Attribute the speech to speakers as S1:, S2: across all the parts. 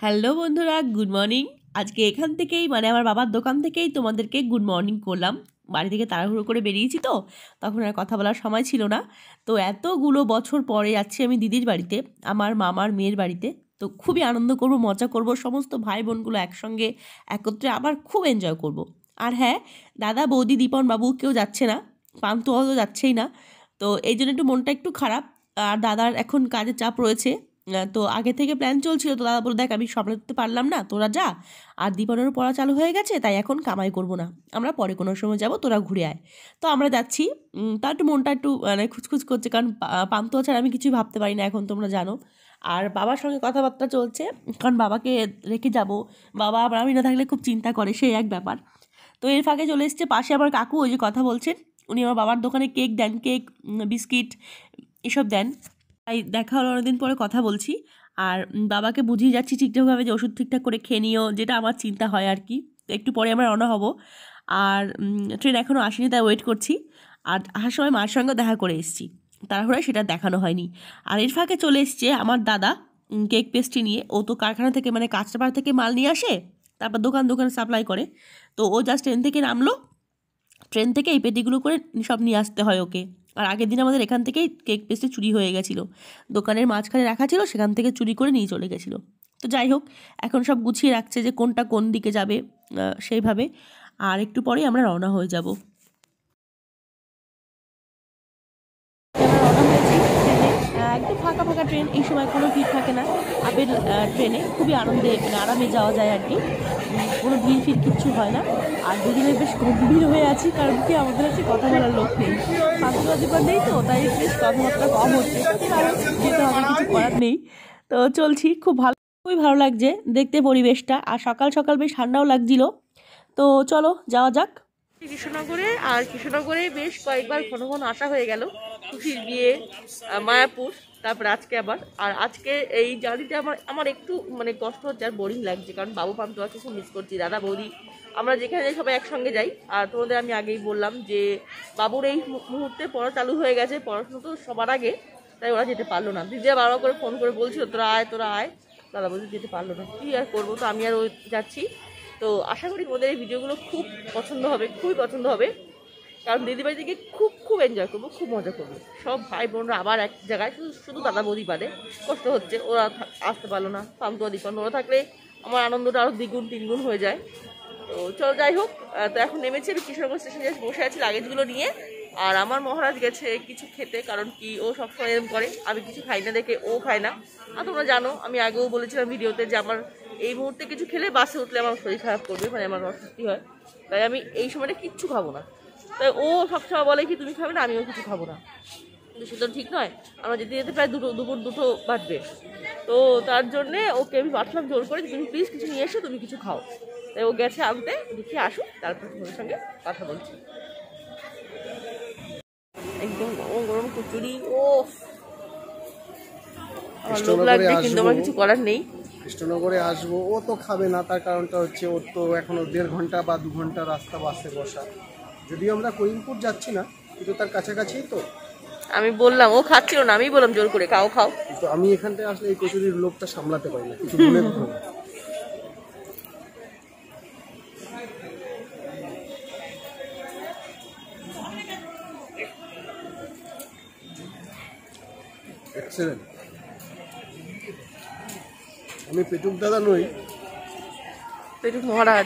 S1: Hello বন্ধুরা, good morning. আজকে এখান থেকেই মানে আমার বাবার দোকান থেকেই তোমাদেরকে গুড মর্নিং করলাম। বাড়ি থেকে তাড়াহুড়ো করে বেরিয়েছি তো, তখন আর কথা বলার সময় ছিল না। তো এতগুলো বছর পরে যাচ্ছি আমি দিদির বাড়িতে, আমার মামার মেয়ের বাড়িতে। তো খুবই আনন্দ করব, মজা করব, সমস্ত ভাই বোনগুলো একসঙ্গে একত্রে আবার খুব এনজয় করব। আর হ্যাঁ, দাদা বৌদি দীপন বাবু কেউ যাচ্ছে না, পান্তুও তো যাচ্ছেই না। তো এই জন্য একটু মনটা একটু খারাপ। আর দাদার এখন কাজের চাপ রয়েছে। তো আগে থেকে প্ল্যান চলছিল, তো দাদা বলে দেখ আমি সামলাতে পারলাম না, তোরা যা। আর দীপনেরও পড়া চালু হয়ে গেছে, তাই এখন কামাই করব না, আমরা পরে কোনো সময় যাব, তোরা ঘুরে আয়। তো আমরা যাচ্ছি। তার একটু মনটা একটু মানে খুচখুচ করছে, কারণ পান্তুয়া ছাড়া আমি কিছুই ভাবতে পারি না এখন, তোমরা জানো। আর বাবার সঙ্গে কথাবার্তা চলছে, কারণ বাবাকে রেখে যাব, বাবা আবার আমি না থাকলে খুব চিন্তা করে, সেই এক ব্যাপার। তো এর ফাঁকে চলে এসছে পাশে আমার কাকু, ওই যে কথা বলছেন, উনি আমার বাবার দোকানে কেক দেন, কেক বিস্কিট এসব দেন। তাই দেখা হলো, অনেকদিন পরে কথা বলছি। আর বাবাকে বুঝিয়ে যাচ্ছি ঠিকঠাকভাবে যে ওষুধ ঠিকঠাক করে খেয়ে নিও, যেটা আমার চিন্তা হয় আর কি। তো একটু পরে আমরা রওনা হব। আর ট্রেন এখনও আসেনি, তাই ওয়েট করছি। আর আসার সময় মার সঙ্গে দেখা করে এসেছি, তাড়াহুড়ো সেটা দেখানো হয়নি। আর এর ফাঁকে চলে এসছে আমার দাদা কেক পেস্ট্রি নিয়ে। ও তো কারখানা থেকে মানে কাঁচরাপাড়া থেকে মাল নিয়ে আসে, তারপর দোকানে সাপ্লাই করে। তো ও জাস্ট ট্রেন থেকে নামলো, ট্রেন থেকে এই পেটিগুলো করে সব নিয়ে আসতে হয় ওকে। আর আগের দিন আমাদের এখান থেকেই কেক পেস্ট্রি চুরি হয়ে গেছিলো, দোকানের মাঝখানে রাখা ছিল, সেখান থেকে চুরি করে নিয়ে চলে গেছিলো। তো যাই হোক, এখন সব গুছিয়ে রাখছে যে কোনটা কোন দিকে যাবে, সেইভাবে। আর একটু পরেই আমরা রওনা হয়ে যাব। রওনা হয়েছি ট্রেনে, একদম ফাঁকা ফাঁকা ট্রেন, এই সময় কোনো ভিড় থাকে না। আপের ট্রেনে খুবই আনন্দে মানে আরামে যাওয়া যায় আর কি, কোনো ভিড় ফির কিচ্ছু হয় না। আর দুজনে বেশ গম্ভীর হয়ে আছি, কারণ কি আমাদের কাছে কথা বলার লোক নেই, পাঁচটা নেই, তো তাই বেশ কথাবার্তা কম হচ্ছে। কারণ যেতে হবে, কিছু করার নেই। তো চলছি, খুবই ভালো লাগছে দেখতে পরিবেশটা। আর সকাল সকাল বেশ ঠান্ডাও লাগছিল। তো চলো যাওয়া যাক কৃষ্ণনগরে। আর কৃষ্ণনগরে বেশ কয়েকবার ঘন ঘন আসা হয়ে গেল, খুশির বিয়ে, মায়াপুর, তারপর আজকে আবার। আর আজকে এই জার্নিটা আমার একটু মানে কষ্ট হচ্ছে আর বোরিং লাগছে, কারণ বাবু পান্তুয়াকে খুব মিস করছি, দাদা বৌদি আমরা যেখানে সবাই একসঙ্গে যাই। আর তোমাদের আমি আগেই বললাম যে বাবুর এই মুহূর্তে পড়া চালু হয়ে গেছে, পড়াশুনো তো সবার আগে, তাই ওরা যেতে পারলো না। দিদিরা বারবার করে ফোন করে বলছিল তোরা আয়, দাদা বৌদি যেতে পারলো না, কী আর করবো। তো আমি আর ওই যাচ্ছি। তো আশা করি ওদের এই ভিডিওগুলো খুব পছন্দ হবে, খুবই পছন্দ হবে, কারণ দিদিবাড়ি থেকে খুব এনজয় করবো, খুব মজা করবো। সব ভাই বোনরা আবার এক জায়গায়, শুধু দাদা বৌদি বাদে। কষ্ট হচ্ছে, ওরা আসতে পারলো না, পান্তুয়া দীপন, ওরা থাকলে আমার আনন্দটা আরও দ্বিগুণ তিনগুণ হয়ে যায়। তো চলো যাই হোক। তো এখন নেমেছি আমি কৃষ্ণনগর স্টেশনে, বসে আছি লাগেজগুলো নিয়ে। আর আমার মহারাজ গেছে কিছু খেতে, কারণ কি ও সবসময় এরকম করে, আমি কিছু খাই না দেখে ও খায় না। আর তোমরা জানো আমি আগেও বলেছিলাম ভিডিওতে যে আমার এই মুহূর্তে কিছু খেলে বাসে উঠলে আমার শরীর খারাপ করবে, মানে আমার অস্বস্তি হয়, তাই আমি এই সময়টা কিচ্ছু খাবো না। তাই ও সবসময় বলে কি তুমি খাবে না, আমিও কিছু খাবো না, কিন্তু সেটা ঠিক নয়। আমরা যেতে যেতে প্রায় দুপুর 2 বাজবে। তো তার জন্যে ওকে আমি পাঠালাম জোর করে, তুমি প্লিজ কিছু নিয়ে এসো, তুমি কিছু খাও। তাই ও গেছে আনতে, দেখি আসুক, তারপর তোমাদের সঙ্গে কথা বলছি। একদম গরম গরম খিচুড়ি, ও আমার লোক লাগবে, কিন্তু আমার কিছু করার নেই।
S2: কৃষ্ণনগরে আসবো, ও তো খাবে না, তার কারণটা হচ্ছে ওর তো এখনো 1.5 ঘন্টা বা 2 ঘন্টা রাস্তা বাসে বসা। যদিও আমরা করিমপুর যাচ্ছি না, কিন্তু তার কাছাকাছি তো।
S1: আমি বললাম, ও খাচ্ছিল না, আমি বললাম জোর করে খাও।
S2: তো আমি এখান থেকে আসলে এই কচুরির লোকটা সামলাতে পারি না, কিছু মনে করো না। এক্সেলেন্ট। আমি পেটুক দাদা নই,
S1: পেটুক মহারাজ,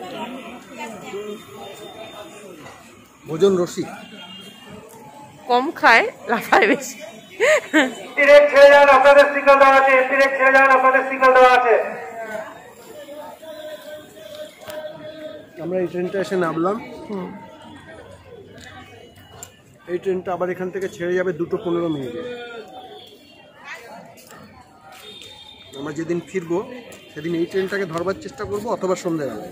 S2: ভোজন রসিক।
S1: কম খায়, লাফায় বেশি।
S2: আমরা এই ট্রেনটা এসে নামলাম। এই ট্রেনটা আবার এখান থেকে ছেড়ে যাবে 2:15 আমরা যেদিন ফিরবো সেদিন এই ট্রেনটাকে ধরবার চেষ্টা করবো, অথবা সন্ধ্যাবেলা।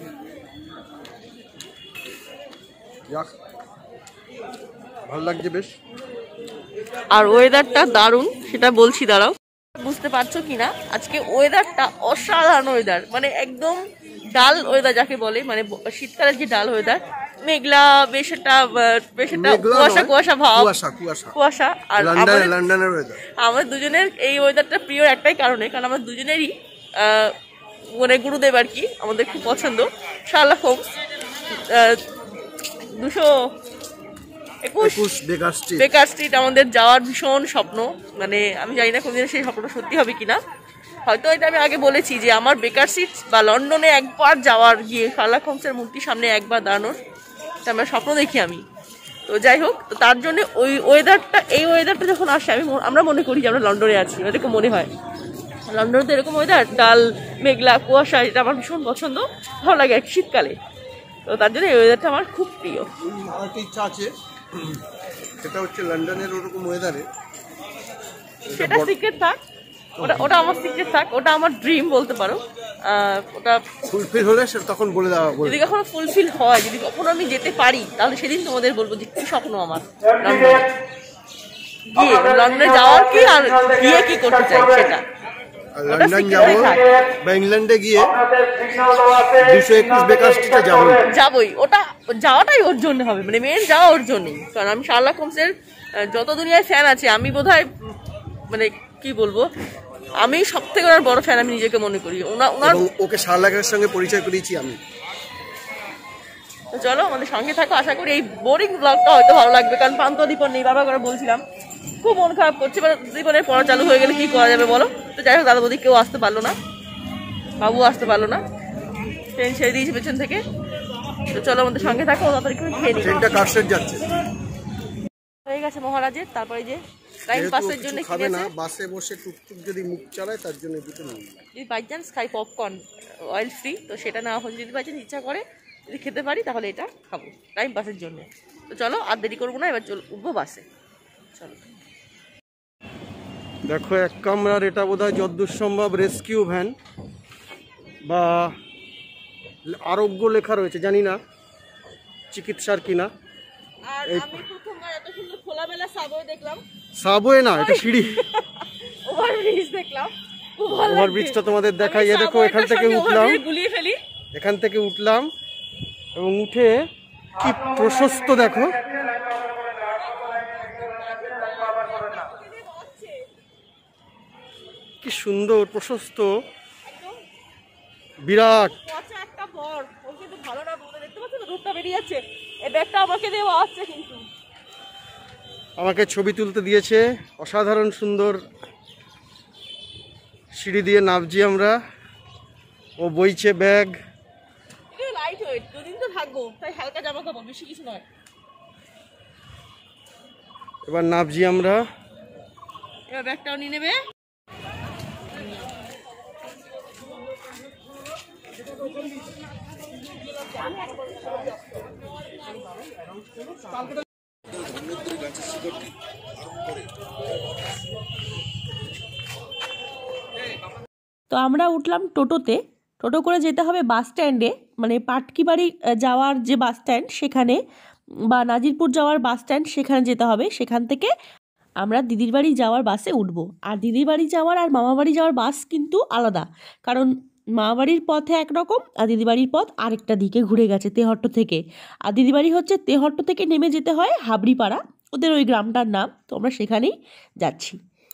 S2: যাক, ভালো লাগছে বেশ।
S1: আর ওয়েদারটা দারুণ, সেটা বলছি, দাঁড়াও। বুঝতে পারছো কিনা, আজকে ওয়েদারটা অসাধারণ ওয়েদার, মানে একদম ডাল ওয়েদার যাকে বলে, মানে শীতকালের যে ডাল ওয়েদার, মেঘলা, বেশ একটা কুয়াশা ভাব, কুয়াশা। আর আমাদের দুজনের এই ওয়েদারটা প্রিয় একটাই কারণে, কারণ আমরা দুজনেরই মানে গুরুদেব আর কি, আমাদের খুব পছন্দ, শার্লক হোমস। 221 বেকার স্ট্রিট আমাদের যাওয়ার ভীষণ স্বপ্ন। মানে আমি জানি না কোনদিন সেই স্বপ্নটা সত্যি হবে কিনা। হয়তো এটা আমি আগে বলেছি যে আমার বেকার স্ট্রিট বা লন্ডনে একবার যাওয়ার, গিয়ে শার্লক হোমসের মূর্তির সামনে একবার দাঁড়ানোর আমার স্বপ্ন দেখি আমি। তো যাই হোক, তো তার জন্য ওই ওয়েদারটা, এই ওয়েদারটা যখন আসে আমরা মনে করি যে আমরা লন্ডনে আছি, এরকম মনে হয়। লন্ডনে তো এরকম ওয়েদার, ডাল মেঘলা কুয়াশা, এটা আমার ভীষণ পছন্দ, ভালো লাগে আর শীতকালে। তো তার জন্য এই ওয়েদারটা আমার খুব প্রিয়।
S2: একটা ইচ্ছা আছে, সেটা হচ্ছে লন্ডনের ওরকম ওয়েদারে,
S1: সেটা সিক্রেট থাক, ওটা আমার সিক্রেট থাক, ওটা আমার ড্রিম বলতে পারো। ওটা
S2: ফুলফিল হলে তখন বলে দেওয়া,
S1: যদি কখনো ফুলফিল হয়, যদি কখনো আমি যেতে পারি, তাহলে সেদিন তোমাদের বলবো যে কি স্বপ্ন আমার গিয়ে লন্ডনে যাওয়ার কি, আর গিয়ে কি করতে চাই সেটা।
S2: লন্ডন যাবো বা ইংল্যান্ডে গিয়ে 221 বেকার স্ট্রিটে যাবোই।
S1: ওটা যাওয়াটাই ওর জন্য হবে, মানে মেন যাওয়া ওর জন্যই। কারণ আমি শার্লক হোমসের যত দুনিয়ায় ফ্যান আছে, আমি বোধহয় মানে কি বলবো, আমি সব থেকে ওনার বড় ফ্যান আমি নিজেকে মনে করি। ওনার
S2: ওকে শার্লকের সঙ্গে পরিচয় করিয়েছি আমি।
S1: তো চলো আমাদের সঙ্গে থাকো, আশা করি এই বোরিং ব্লগটা হয়তো ভালো লাগবে। কারণ পান্ত দীপন নেই, বারবার করে বলছিলাম, খুব মন খারাপ করছে। এবার দীপনের পড়া চালু হয়ে গেলে কি করা যাবে বলো। তো যাই হোক, দাদা বৌদি কেউ আসতে পারলো না, বাবু আসতে পারলো না, ট্রেন ছেড়ে দিয়েছে পেছন থেকে। তো চলো আমাদের সঙ্গে থাকো, তাড়াতাড়ি করে খেয়ে নিই।
S2: ট্রেনটা কারশেড যাচ্ছে,
S1: হয়ে গেছে মহারাজের। তারপরে যে টাইম পাসের জন্য
S2: খাবে না, বাসে বসে টুকটুক যদি মুখ চালায়, তার জন্য দুটো নিই।
S1: যদি বাই চান্স খাই পপকর্ন অয়েল ফ্রি, তো সেটা না হলে যদি বাই চান্স ইচ্ছা করে যদি খেতে পারি, তাহলে এটা খাবো টাইম পাসের জন্য। তো চলো আর দেরি করবো না, এবার উঠবো বাসে। চলো
S2: দেখো, এক কামরার, এটা বোধহয় যতদূর সম্ভব রেস্কিউ ভ্যান বা আরোগ্য লেখা রয়েছে, জানি না চিকিৎসার কিনা।
S1: আর আমি প্রথমবার এত সুন্দর খোলামেলা সাবওয়ে দেখলাম।
S2: সাবওয়ে না, এটা সিঁড়ি।
S1: ওভারব্রিজ দেখলাম,
S2: ওভারব্রিজটা তোমাদের দেখাই। এ দেখো, এখান থেকে উঠলাম, এখান থেকে উঠলাম এবং উঠে কি প্রশস্ত দেখো, কি সুন্দর প্রশস্ত, বিরাট।
S1: একটা বর, ও কিন্তু ভালো না, দেখতে পাচ্ছ তো রূপটা বেরিয়ে যাচ্ছে। এই ব্যাগটা আমাকে দেওয়া আছে, কিন্তু
S2: আমাকে ছবি তুলতে দিয়েছে। অসাধারণ সুন্দর সিঁড়ি দিয়ে নামছি আমরা, ও বইছে ব্যাগ।
S1: লাইট ওয়েট, দুদিন তো থাকবো, তাই হালকা জামা কাপড়, বেশি কিছু নয়।
S2: এবার নামছি আমরা,
S1: এবার ব্যাগটাও নিয়ে নেবে। তো আমরা উঠলাম টোটোতে। টোটো করে যেতে হবে বাস স্ট্যান্ডে, মানে পাটকিবাড়ি যাওয়ার যে বাস স্ট্যান্ড সেখানে, বা নাজিরপুর যাওয়ার বাস স্ট্যান্ড সেখানে যেতে হবে। সেখান থেকে আমরা দিদির বাড়ি যাওয়ার বাসে উঠবো। আর দিদির বাড়ি যাওয়ার আর মামা বাড়ি যাওয়ার বাস কিন্তু আলাদা, কারণ মামাবাড়ির পথে একরকম আর দিদিবাড়ির পথ আরেকটা দিকে ঘুরে গেছে তেহট্ট থেকে। আর দিদিবাড়ি হচ্ছে তেহট্ট থেকে নেমে যেতে হয় হাবড়িপাড়া, ওদের ওই গ্রামটার নাম। তো আমরা সেখানেই যাচ্ছি।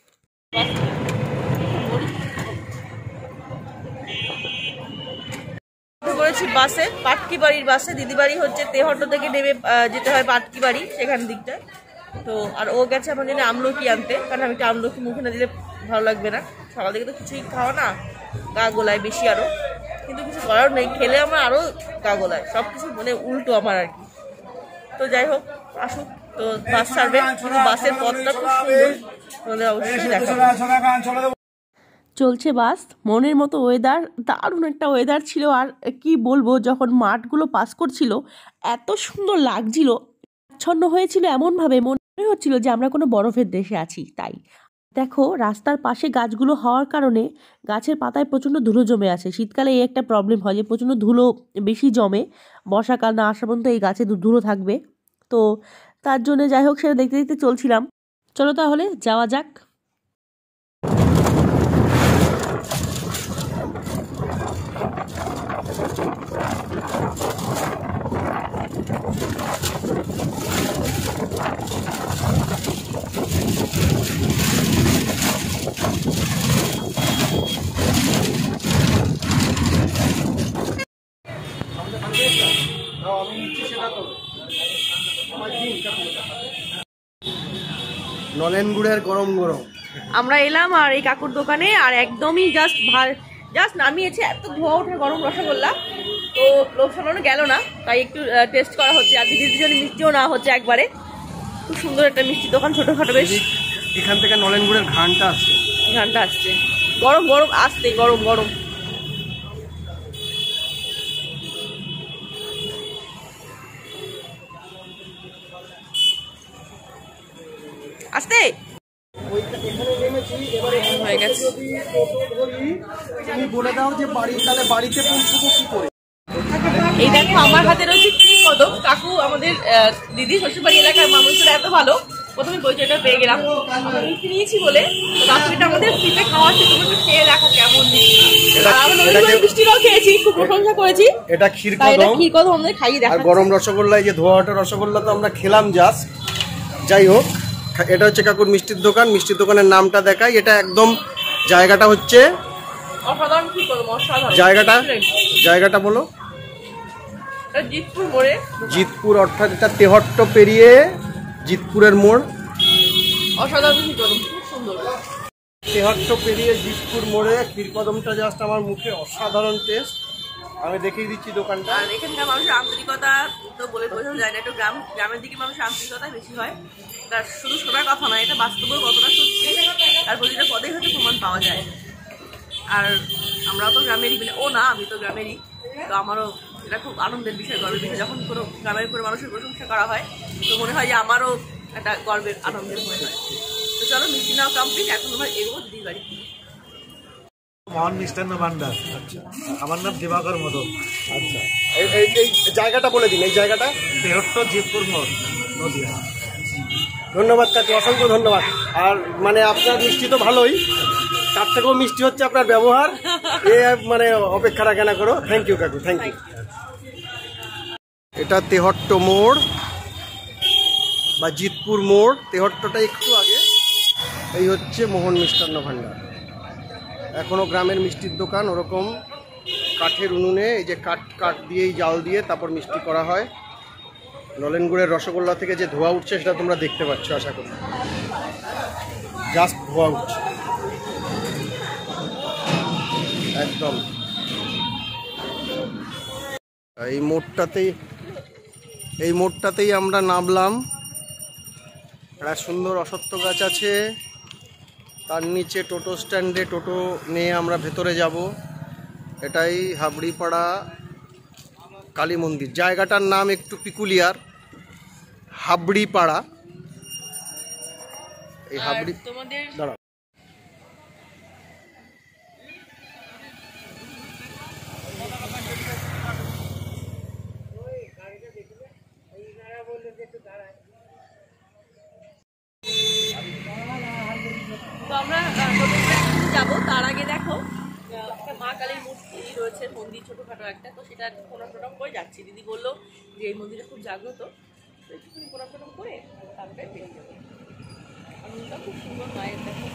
S1: করেছি বাসে, পাটকিবাড়ির বাসে। দিদিবাড়ি হচ্ছে তেহট্ট থেকে নেমে যেতে হয় পাটকিবাড়ি, সেখান দিকটায়। তো আর ও গেছে আমার জন্য আমলকি আনতে, কারণ আমি একটা আমলকি মুখে না দিলে ভালো লাগবে না। সকাল থেকে তো কিছুই খাওয়া না, গা গোলায় বেশি আরও, কিন্তু কিছু করার নেই, খেলে আমার আরও গা গোলায়, সব কিছু মানে উল্টো আমার আর কি। তো যাই হোক, আসুক। তো বাস ছাড়বে, কিন্তু বাসের পথটা খুব সুন্দর, তোমাদের অবশ্যই দেখাবো। চলছে বাস, মনের মতো ওয়েদার, দারুণ একটা ওয়েদার ছিল। আর কি বলবো, যখন মাঠগুলো পাস করছিল এত সুন্দর লাগছিল, আচ্ছন্ন হয়েছিল এমনভাবে, মনে হচ্ছিল যে আমরা কোনো বরফের দেশে আছি। তাই দেখো, রাস্তার পাশে গাছগুলো হওয়ার কারণে গাছের পাতায় প্রচণ্ড ধুলো জমে আছে। শীতকালে এই একটা প্রবলেম হয় যে প্রচণ্ড ধুলো বেশি জমে, বর্ষাকাল না আসা পর্যন্ত এই গাছে ধুলো থাকবে। তো তার জন্য যাই হোক, সেটা দেখতে দেখতে চলছিলাম। চলো তাহলে যাওয়া যাক।
S2: আমি নিচ্ছি সেটা তো নলেন গুড়ের গরম গরম।
S1: আমরা এলাম আর এই কাকুর দোকানে, আর একদমই জাস্ট নামিয়েছে, এত ধোয়া ওঠে গরম রসগোল্লা, তো লোক সামলানো গেল না, তাই একটু টেস্ট করা হচ্ছে। আর দিদির জন্য মিষ্টিও না হচ্ছে একবারে। খুব সুন্দর একটা মিষ্টি দোকান, ছোটখাটো বেশ।
S2: এখান থেকে নলেন গুড়ের ঘ্রাণটা আসছে,
S1: ঘ্রাণটা আসছে, গরম গরম আসছে, গরম গরম। আসতে হয়ে গেছে।
S2: তুমি বলে দাও যে তাহলে বাড়িতে পৌঁছবো কি করে।
S1: এই দেখো আমার হাতে রয়েছে ক্ষীরকদম। কাকু আমাদের দিদি শ্বশুরবাড়ি এলাকার মানুষরা এত ভালো, প্রথমে পরিচয়টা পেয়ে গেলাম। মিষ্টি নিয়েছি বলে কাকু এটা আমাদের ফ্রিতে খাওয়াচ্ছে, তুমি একটু খেয়ে দেখো কেমন মিষ্টিটাও খেয়েছি, খুব প্রশংসা করেছি।
S2: এটা
S1: ক্ষীরকদম আমাদের খাইয়ে দেখা।
S2: গরম রসগোল্লা, এই যে ধোয়া ওঠা রসগোল্লা তো আমরা খেলাম জাস্ট। যাই হোক, এটা হচ্ছে কাকুর মিষ্টির দোকান। মিষ্টির দোকানের নামটা দেখাই। এটা একদম জায়গাটা হচ্ছে
S1: অসাধারণ। ক্ষীরকদম অসাধারণ।
S2: জায়গাটা বলো।
S1: জিতপুর মোড়ে,
S2: জিতপুর অর্থাৎ এটা তেহট্ট পেরিয়ে জিতপুরের মোড়।
S1: অসাধারণ ক্ষীরকদম, খুব সুন্দর।
S2: তেহট্ট পেরিয়ে জিতপুর মোড়ে ক্ষীরকদমটা জাস্ট আমার মুখে অসাধারণ টেস্ট। আমি দেখিয়ে দিচ্ছি দোকানটা।
S1: আর এখানকার মানুষের আন্তরিকতা তো বলে বোঝানো যায় না। একটু গ্রামের দিকে মানুষের আন্তরিকতা বেশি হয়। তার শুধু শোনার কথা নয়, এটা বাস্তবেও কতটা সত্যি তার প্রতিটা পদেই হয়তো প্রমাণ পাওয়া যায়। আর আমরাও তো গ্রামেরই, আমি তো গ্রামেরই, তো আমারও এটা খুব আনন্দের বিষয়, গর্বের বিষয়। যখন কোনো গ্রামের কোনো মানুষের প্রশংসা করা হয় তো মনে হয় যে আমারও একটা গর্বের আনন্দের মনে হয়। তো চলো, মিষ্টি নাও কমপ্লিট, এখন আমার এগোবো দিদির বাড়ি।
S3: মোহন মিষ্টান্ন ভান্ডার। আচ্ছা, আমার নাম দিবাকর মদন।
S2: আচ্ছা, এই জায়গাটা বলে দিন। এই জায়গাটা
S3: তেহট্ট জিতপুর মোড়, নদিয়া।
S2: ধন্যবাদ কাকু, অসংখ্য ধন্যবাদ। আর মানে আপনার মিষ্টি তো ভালোই, তার থেকেও মিষ্টি হচ্ছে আপনার ব্যবহার। মানে অপেক্ষা রাখে না করো। থ্যাংক ইউ কাকু, থ্যাংক ইউ। এটা তেহট্ট মোড় বা জিতপুর মোড়, তেহট্টটা একটু আগে। এই হচ্ছে মোহন মিষ্টান্ন ভান্ডার। এখনো গ্রামের মিষ্টির দোকান, ওরকম কাঠের উনুনে এই যে কাঠ দিয়েই জাল দিয়ে তারপর মিষ্টি করা হয়। নলেন গুড়ের রসগোল্লা থেকে যে ধোঁয়া উঠছে সেটা তোমরা দেখতে পাচ্ছ, আশা করি। জাস্ট ধোঁয়া উঠছে একদম। এই মোড়টাতেই আমরা নামলাম। একটা সুন্দর অশ্বত্থ গাছ আছে, তার নিচে টোটো স্ট্যান্ডে টোটো নিয়ে আমরা ভেতরে যাব। এটাই হাবড়িপাড়া কালী মন্দির। জায়গাটার নাম একটু পিকুলিয়ার, হাবড়িপাড়া। এই হাবড়ি দাঁড়া।
S1: তো আমরা যাবো, তার আগে দেখো একটা মা কালীর মূর্তি রয়েছে, মন্দির ছোটখাটো একটা, তো সেটা প্রণাম টনাম করে যাচ্ছি। দিদি বললো যে এই মন্দিরটা খুব জাগ্রত, তো একটুখানি প্রণাম টনাম করে তারপরে বেরিয়ে যাবো। মন্দিরটা খুব সুন্দর, মায়ের দেখো।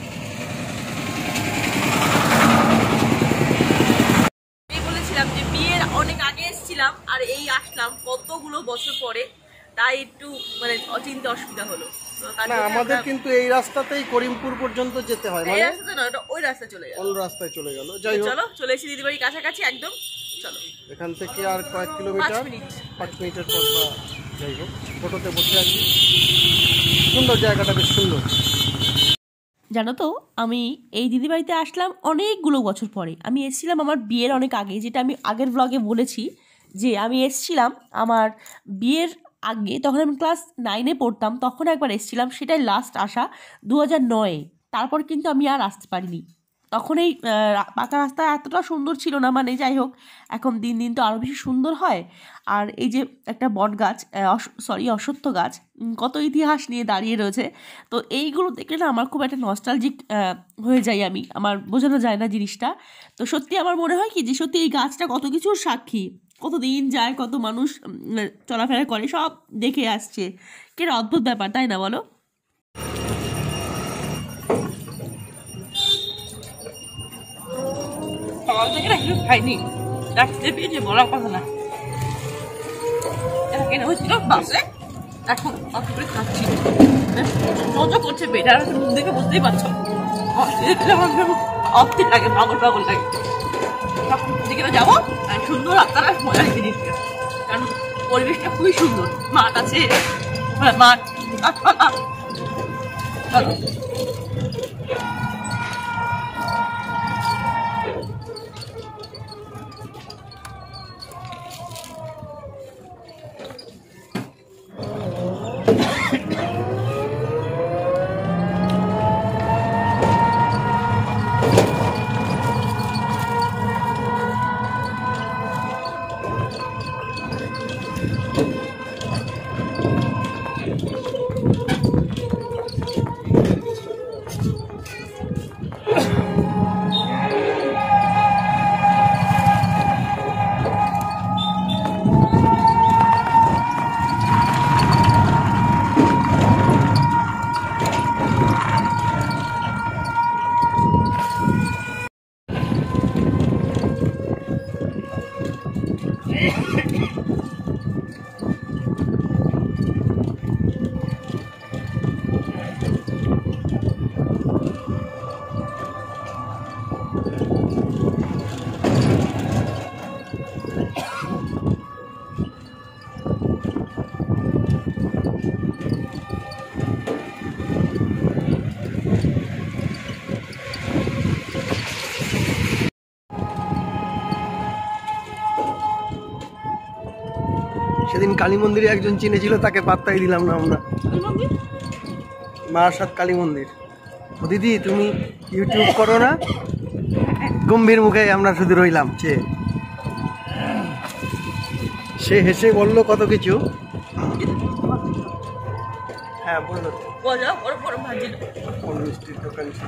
S1: আমি বলেছিলাম যে বিয়ের অনেক আগে এসেছিলাম আর এই আসলাম কতগুলো বছর পরে, তাই একটু মানে চিনতে অসুবিধা হলো।
S2: না, আমাদের কিন্তু এই রাস্তাতেই করিমপুর পর্যন্ত যেতে হয়।
S1: এই রাস্তাতে না, ওটা ওই রাস্তায় চলে গেল,
S2: অন্য রাস্তায় চলে গেল। যাই হোক,
S1: চলো চলে এসেছি দিদির বাড়ির কাছাকাছি একদম। চলো,
S2: এখান থেকে আর কয়েক কিলোমিটার, 5 মিনিটের পর। যাই হোক, টোটোতে বসে আছি। সুন্দর জায়গাটা, বেশ সুন্দর।
S1: জানো তো, আমি এই দিদি বাড়িতে আসলাম অনেকগুলো বছর পরে। আমি এসেছিলাম আমার বিয়ের অনেক আগে, যেটা আমি আগের ব্লগে বলেছি যে আমি এসেছিলাম আমার বিয়ের আগে, তখন আমি ক্লাস 9-এ পড়তাম, তখন একবার এসেছিলাম। সেটাই লাস্ট আসা 2009-এ। তারপর কিন্তু আমি আর আসতে পারিনি। তখন এই পাকা রাস্তা এতটা সুন্দর ছিল না, মানে যাই হোক, এখন দিন দিন তো আরও বেশি সুন্দর হয়। আর এই যে একটা বট গাছ, অশ্বত্থ গাছ, কত ইতিহাস নিয়ে দাঁড়িয়ে রয়েছে। তো এইগুলো দেখলে না আমার খুব একটা নস্টালজিক হয়ে যাই আমি, আমার বোঝানো যায় না জিনিসটা। তো সত্যি আমার মনে হয় কি যে সত্যি এই গাছটা কত কিছুর সাক্ষী, কত দিন যায়, কত মানুষ চলাফেরা করে, সব দেখে আসছে। কি অদ্ভুত ব্যাপার, তাই না বলো? সকাল থেকে না কিছু খাইনি, রাখতে পেয়েছে বলার কথা না। কেনা হয়েছিল বাসে, এখন অত করে খাচ্ছি। মজা করছে পেট, আর মুখ দেখে বুঝতেই পারছো অস্থির লাগে, পাগল পাগল লাগে। দিকে যাবো সুন্দর আপনারা মজা রেখে দিচ্ছে, কারণ পরিবেশটা খুবই সুন্দর, মাঠ আছে, মাঠ গাছপালা। চলো
S2: সেদিন কালী মন্দিরে একজন চিনেছিল, তাকে পাত্তাই দিলাম না আমরা। মারাসাত কালী মন্দির। ও দিদি, তুমি ইউটিউব করো না? গম্ভীর মুখে আমরা শুধু রইলাম চেয়ে। সে হেসে বললো কত কিছু। হ্যাঁ বললো কোন মিষ্টির দোকান ছিল।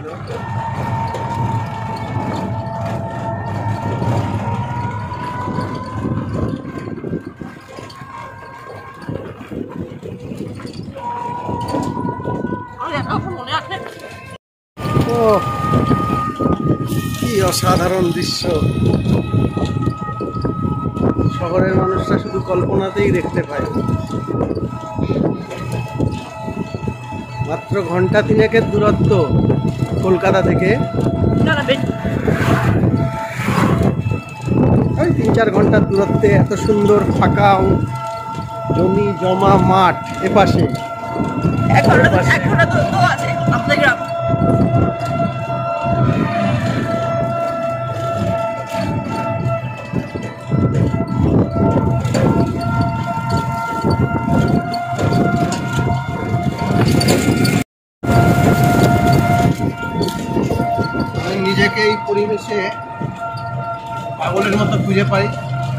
S2: ও কি অসাধারণ দৃশ্য! শহরের মানুষরা শুধু কল্পনাতেই দেখতে পায়। মাত্র ঘন্টা 3 দূরত্ব কলকাতা থেকে, ওই 3-4 ঘন্টার দূরত্বে এত সুন্দর ফাঁকা জমি জমা মাঠ এপাশে। আমি নিজেকে এই পরিবেশে পাগলের মতো খুঁজে পাই।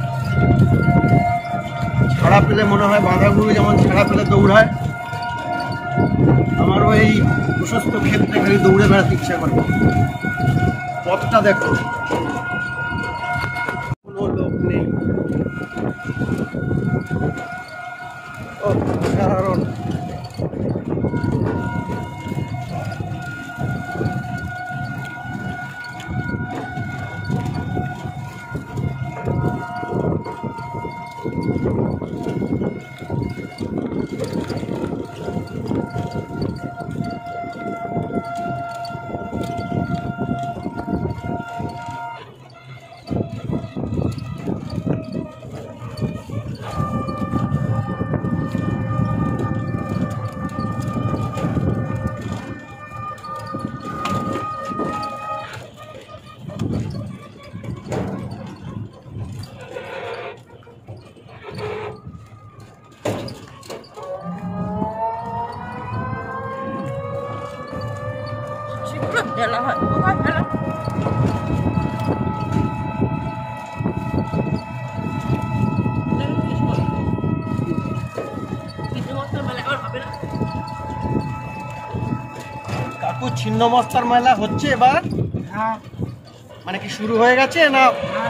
S2: ছাড়া পেলে মনে হয় বাঁধাগুলো যেমন ছাড়া পেলে দৌড়ায়, আমারও এই প্রশস্ত ক্ষেত্রে খালি দৌড়ে বেড়াতে ইচ্ছা করে। পথটা দেখো, কোনো লোক নেই। অসাধারণ।
S1: মেলা হয়, কোথায় মেলা?
S2: কাকু, ছিন্নমস্তার মেলা হচ্ছে এবার? মানে কি শুরু হয়ে গেছে না?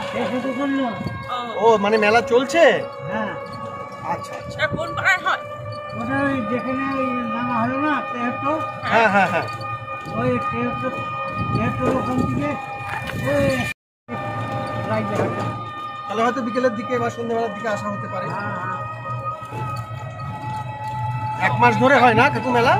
S2: ও মানে মেলা চলছে?
S4: হ্যাঁ।
S2: আচ্ছা আচ্ছা।
S1: কোন পাড়ায় হয়?
S4: ওটা ওই যেখানে নামা হলো না তেহট্টর,
S2: হ্যাঁ হ্যাঁ হ্যাঁ।
S4: ওই তেহট্টর ওখান থেকে ওই রাইজাহাট।
S2: তাহলে হয়তো বিকেলের দিকে বা সন্ধ্যাবেলার দিকে আসা হতে পারে।
S4: হ্যাঁ হ্যাঁ।
S2: 1 মাস ধরে হয় না কেতু মেলা?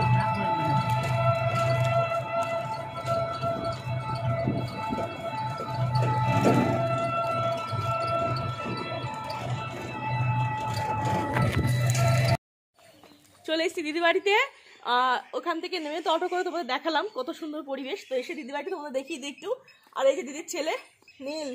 S1: চলে এসেছি দিদি বাড়িতে। ওখান থেকে নেমে তো অটো করে তোমাদের দেখালাম কত সুন্দর পরিবেশ। তো এসে দিদি বাড়িতে তোমাদের দেখিয়ে দিই একটু। আর এই যে দিদির ছেলে নীল,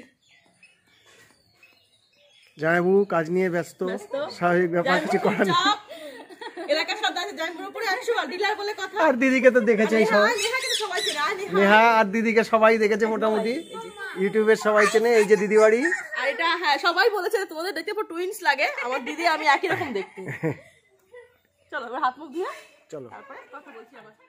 S2: জামাইবাবু কাজ নিয়ে ব্যস্ত, স্বাভাবিক ব্যাপার, কিছু করার নেই।
S1: এলাকার সব দাদা জামাইবাবুর উপরে 100 ডিলার বলে কথা।
S2: আর দিদিকে তো দেখেছে এই সবাই,
S1: নেহা কিন্তু সবাই চেনে,
S2: নেহা আর দিদিকে সবাই দেখেছে মোটামুটি, ইউটিউবের সবাই চেনে। এই যে দিদি বাড়ি।
S1: আর এটা হ্যাঁ সবাই বলেছে তোমাদের দেখতে পুরো টুইনস লাগে। আমার দিদি আমি একই রকম দেখতে। চলো এবার হাত মুখ দিয়ে
S2: চলো।
S1: তারপরে কথা বলছি আবার।